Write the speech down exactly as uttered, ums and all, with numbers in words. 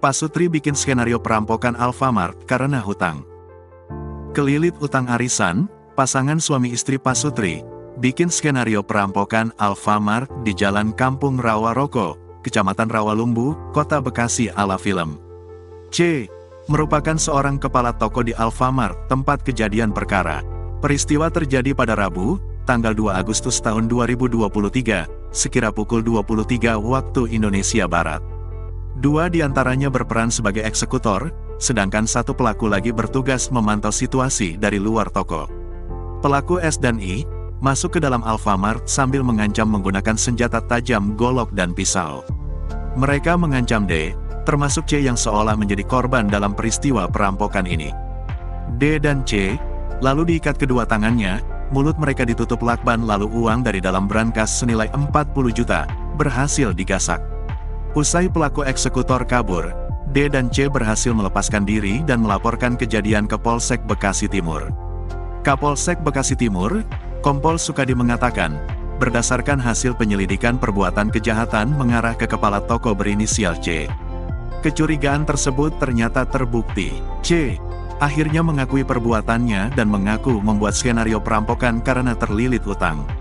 Pak Sutri bikin skenario perampokan Alfamart karena hutang. Kelilit utang arisan, pasangan suami istri Pak Sutri bikin skenario perampokan Alfamart di Jalan Kampung Rawa Roko, Kecamatan Rawalumbu, Kota Bekasi ala film. C. merupakan seorang kepala toko di Alfamart, tempat kejadian perkara. Peristiwa terjadi pada Rabu, tanggal dua Agustus tahun dua ribu dua puluh tiga, sekira pukul dua puluh tiga waktu Indonesia Barat. Dua diantaranya berperan sebagai eksekutor, sedangkan satu pelaku lagi bertugas memantau situasi dari luar toko. Pelaku S dan I masuk ke dalam Alfamart sambil mengancam menggunakan senjata tajam, golok dan pisau. Mereka mengancam D, termasuk C yang seolah menjadi korban dalam peristiwa perampokan ini. D dan C lalu diikat kedua tangannya, mulut mereka ditutup lakban, lalu uang dari dalam brankas senilai empat puluh juta berhasil digasak. Usai pelaku eksekutor kabur, D dan C berhasil melepaskan diri dan melaporkan kejadian ke Polsek Bekasi Timur. Kapolsek Bekasi Timur, Kompol Sukadi mengatakan, berdasarkan hasil penyelidikan perbuatan kejahatan mengarah ke kepala toko berinisial C. Kecurigaan tersebut ternyata terbukti. C. akhirnya mengakui perbuatannya dan mengaku membuat skenario perampokan karena terlilit utang.